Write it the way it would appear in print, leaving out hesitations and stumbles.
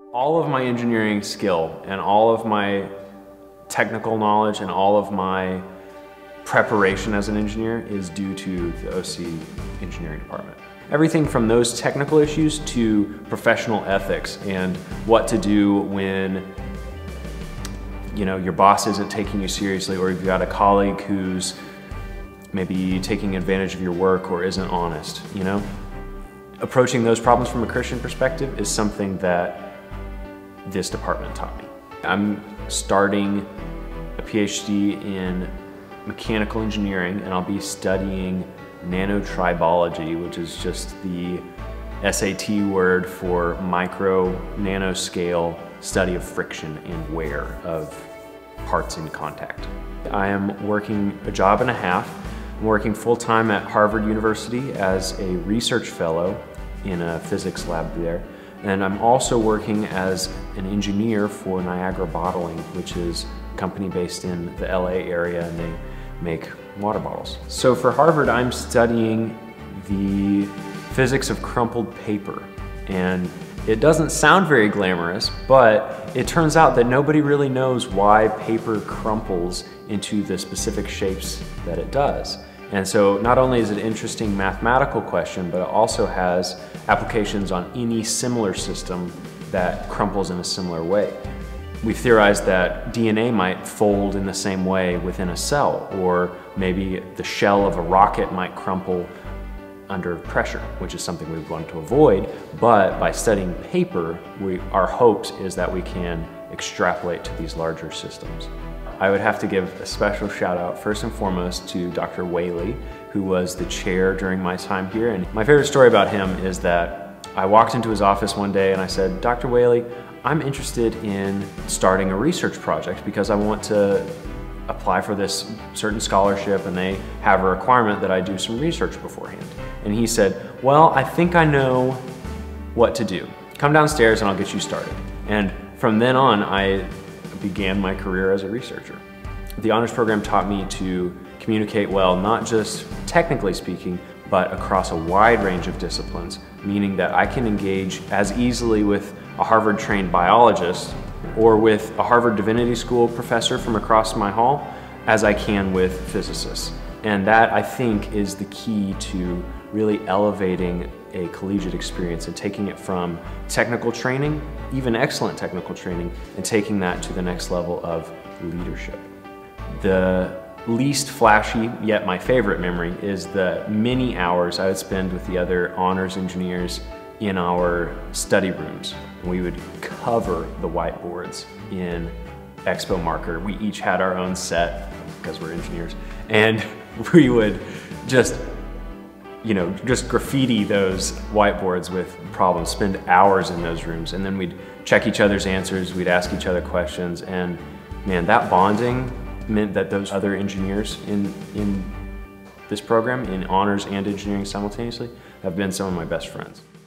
All of my engineering skill and all of my technical knowledge and all of my preparation as an engineer is due to the OC engineering department. Everything from those technical issues to professional ethics and what to do when your boss isn't taking you seriously, or you've got a colleague who's maybe taking advantage of your work or isn't honest. Approaching those problems from a Christian perspective is something that this department taught me. I'm starting a PhD in mechanical engineering, and I'll be studying nanotribology, which is just the SAT word for micro nanoscale study of friction and wear of parts in contact. I am working a job and a half. I'm working full-time at Harvard University as a research fellow in a physics lab there. And I'm also working as an engineer for Niagara Bottling, which is a company based in the LA area, and they make water bottles. So for Harvard, I'm studying the physics of crumpled paper. And it doesn't sound very glamorous, but it turns out that nobody really knows why paper crumples into the specific shapes that it does. And so not only is it an interesting mathematical question, but it also has applications on any similar system that crumples in a similar way. We've theorized that DNA might fold in the same way within a cell, or maybe the shell of a rocket might crumple under pressure, which is something we want to avoid. But by studying paper, our hopes is that we can extrapolate to these larger systems. I would have to give a special shout out first and foremost to Dr. Whaley, who was the chair during my time here. And my favorite story about him is that I walked into his office one day and I said, "Dr. Whaley, I'm interested in starting a research project because I want to apply for this certain scholarship, and they have a requirement that I do some research beforehand." And he said, "Well, I think I know what to do. Come downstairs and I'll get you started." And from then on, I began my career as a researcher. The honors program taught me to communicate well, not just technically speaking, but across a wide range of disciplines, meaning that I can engage as easily with a Harvard-trained biologist or with a Harvard Divinity School professor from across my hall as I can with physicists. And that, I think, is the key to really elevating a collegiate experience and taking it from technical training, even excellent technical training, and taking that to the next level of leadership. The least flashy, yet my favorite memory, is the many hours I would spend with the other honors engineers in our study rooms. We would cover the whiteboards in Expo marker. We each had our own set because we're engineers, and we would just graffiti those whiteboards with problems, spend hours in those rooms, and then we'd check each other's answers, we'd ask each other questions, and man, that bonding meant that those other engineers in this program, in honors and engineering simultaneously, have been some of my best friends.